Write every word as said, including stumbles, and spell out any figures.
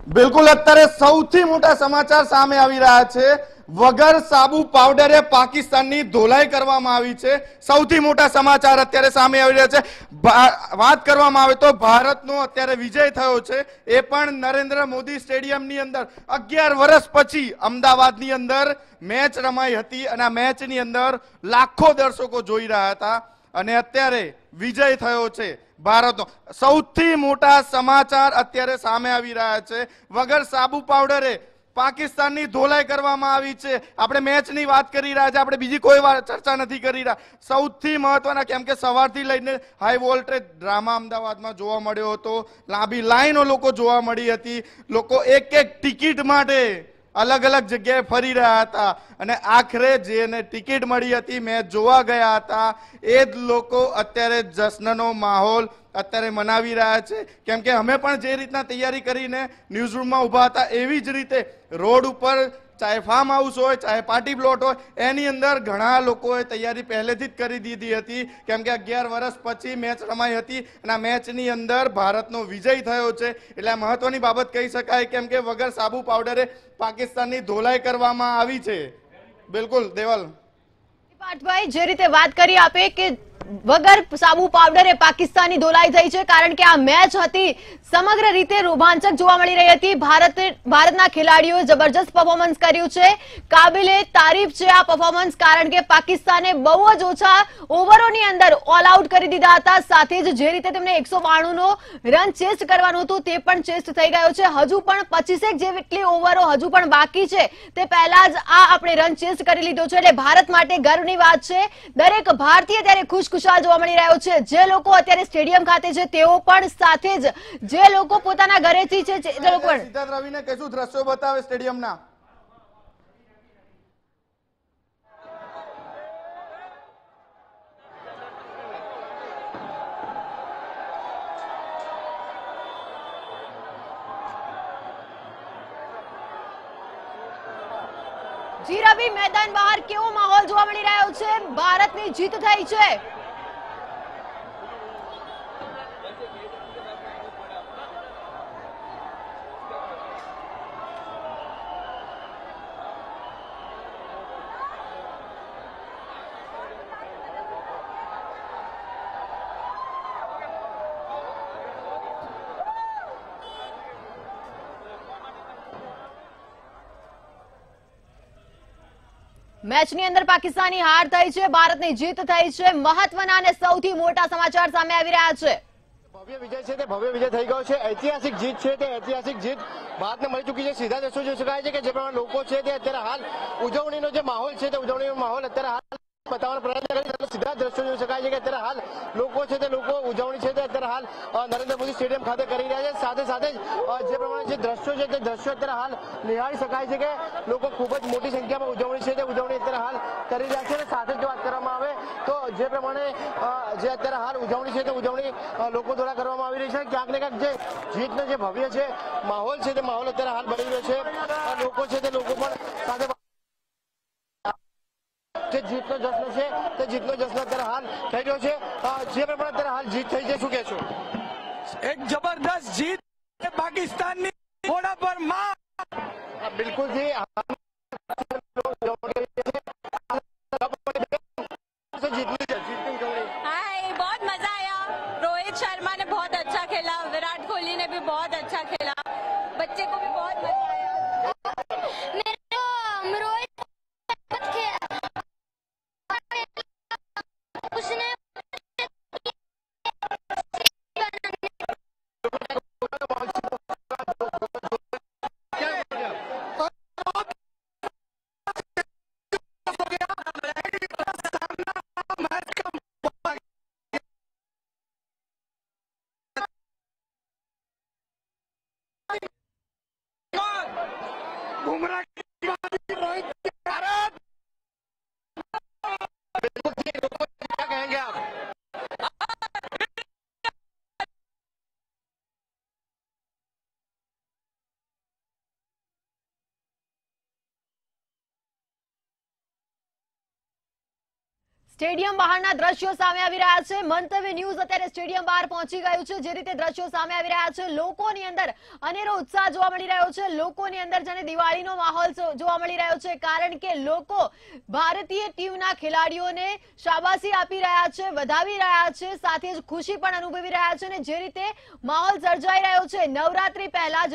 બિલકુલ અત્યારે સૌથી મોટા સમાચાર સામે આવી રહ્યા છે। વગર સાબુ પાવડરે પાકિસ્તાનની ધોલાઈ કરવામાં આવી છે। સૌથી મોટા સમાચાર અત્યારે સામે આવી રહ્યા છે। વાત કરવામાં આવે તો ભારતનો અત્યારે વિજય થયો છે, એ પણ નરેન્દ્ર મોદી સ્ટેડિયમની અંદર અગિયાર વર્ષ પછી અમદાવાદની અંદર મેચ રમાઈ હતી અને આ મેચની અંદર લાખો દર્શકો જોઈ રહ્યા હતા અને અત્યારે વિજય થયો છે ભારતનો। સૌથી મોટા સમાચાર અત્યારે સામે આવી રહ્યા છે। વગર સાબુ પાવડરે પાકિસ્તાનની ધોલાઈ કરવામાં આવી છે। આપણે મેચની વાત કરી રહ્યા છે, આપણે બીજી કોઈ ચર્ચા નથી કરી રહ્યા। સૌથી મહત્વના, કેમ કે સવારથી લઈને હાઈ વોલ્ટેજ ડ્રામા અમદાવાદમાં જોવા મળ્યો હતો। લાંબી લાઈનો લોકો જોવા મળી હતી। લોકો એક એક ટિકિટ માટે અલગ અલગ જગ્યાએ ફરી રહ્યા હતા અને આખરે જેને ટિકિટ મળી હતી, મેચ જોવા ગયા હતા, એ જ લોકો અત્યારે જશ્નનો માહોલ અત્યારે મનાવી રહ્યા છે। કેમ કે અમે પણ જે રીતના તૈયારી કરીને ન્યૂઝ રૂમમાં ઊભા હતા, એવી જ રીતે રોડ ઉપર ચાહે ફાર્મ હાઉસ હોય, ચાહે પાર્ટી પ્લોટ હોય, એની અંદર ઘણા લોકોએ તૈયારી પહેલેથી જ કરી દીધી હતી। કેમ કે અગિયાર વર્ષ પછી મેચ રમાઈ હતી અને આ મેચની અંદર ભારતનો વિજય થયો છે, એટલે આ મહત્વની બાબત કહી શકાય। કેમ કે વગર સાબુ પાવડરે પાકિસ્તાનની ધોલાઈ કરવામાં આવી છે। બિલકુલ દેવલ પાઠભાઈ, જે રીતે વાત કરી આપે કે વગર સાબુ પાવડરે પાકિસ્તાનની ધોલાઈ થઈ છે, કારણ કે આ મેચ હતી સમગ્ર રીતે રોમાંચક જોવા મળી રહી હતી। ભારત ભારતના ખેલાડીઓએ જબરજસ્ત પરફોર્મન્સ કર્યું છે, કાબિલે તારીફ છે આ પરફોર્મન્સ, કારણ કે પાકિસ્તાને બહુ જ ઓછા ઓવરોની અંદર ઓલ આઉટ કરી દીધા હતા। સાથે જ જે રીતે તેમને એકસો બાણું નો રન ચેસ્ટ કરવાનું હતું તે પણ ચેસ્ટ થઈ ગયો છે। હજુ પણ પચીસેક જેટલી ઓવરો હજુ પણ બાકી છે, તે પહેલા જ આ આપણે રન ચેસ્ટ કરી લીધો છે, એટલે ભારત માટે ગર્વની વાત છે। દરેક ભારતીય ત્યારે ખુશખુશાલ જોવા મળી રહ્યો છે। જે લોકો અત્યારે સ્ટેડિયમ ખાતે છે તેઓ પણ, સાથે જ જે લોકો પોતાના ઘરેથી છે જે લોકો પણ સિદ્ધાર્થ રવિને કશું દ્રશ્યો બતાવે સ્ટેડિયમના। જી રવિ, મેદાન બહાર કેવો માહોલ જોવા મળી રહ્યો છે? ભારતની જીત થઈ છે। મેચની અંદર પાકિસ્તાની હાર થઈ છે, ભારતની જીત થઈ છે। મહત્વના અને સૌથી મોટા સમાચાર સામે આવી રહ્યા છે। ભવ્ય વિજય છે તે ભવ્ય વિજય થઈ ગયો છે। ઐતિહાસિક જીત છે તે ઐતિહાસિક જીત ભારતને મળી ચૂકી છે। સીધા દ્રશ્યો જોઈ શકાય છે કે જે પ્રમાણે લોકો છે તે અત્યારે હાલ ઉજવણીનો જે માહોલ છે તે ઉજવણીનો માહોલ અત્યારે હાલ બતાવવાનો પ્રયત્ન કરી સીધા દ્રશ્યો જોઈ શકાય છે કે અત્યારે હાલ લોકો છે તે લોકો ઉજવણી છે તે અત્યારે હાલ નરેન્દ્ર મોદી સ્ટેડિયમ ખાતે કરી રહ્યા છે। સાથે સાથે જ જે પ્રમાણે જે દ્રશ્યો છે તે દ્રશ્યો અત્યારે હાલ નિહાળી શકાય છે કે લોકો ખૂબ જ મોટી સંખ્યામાં ઉજવણી છે તે ઉજવણી અત્યારે હાલ કરી રહ્યા છે। અને સાથે જ વાત કરવામાં આવે તો જે પ્રમાણે જે અત્યારે હાલ ઉજવણી છે તે ઉજવણી લોકો દ્વારા કરવામાં આવી રહી છે। ક્યાંક ને ક્યાંક જે જીતનો જે ભવ્ય છે માહોલ છે તે માહોલ અત્યારે હાલ બની રહ્યો છે। લોકો છે તે લોકો પણ સાથે જે જીતનો જશ્ન છે તે જીતનો જશ્ન અત્યારે હાલ થઈ રહ્યો છે। જે પ્રમાણે અત્યારે હાલ જીત થઈ છે, શું કહેશો? એક જબરદસ્ત જીત પાકિસ્તાનની ઘોડા પર માર। બિલકુલ જી, हाय, बहुत मजा आया। रोहित शर्मा ने बहुत अच्छा खेला, विराट कोहली ने भी बहुत अच्छा खेला, बच्चे को भी बहुत मजा आया। मेरे को रोहित उसने સ્ટેડિયમ બહારના દ્રશ્યો સામે આવી રહ્યા છે। મંતવ્ય ન્યૂઝ અત્યારે સ્ટેડિયમ બહાર પહોંચી ગયું છે। જે રીતે દ્રશ્યો સામે આવી રહ્યા છે, લોકોની અંદર અનેરો ઉત્સાહ જોવા મળી રહ્યો છે। લોકોની અંદર જાણે દિવાળીનો માહોલ જોવા મળી રહ્યો છે, કારણ કે લોકો ભારતીય ટીમના ખેલાડીઓને શાબાશી આપી રહ્યા છે, વધાવી રહ્યા છે, સાથે જ ખુશી પણ અનુભવી રહ્યા છે। અને જે રીતે માહોલ સર્જાઈ રહ્યો છે, નવરાત્રી પહેલા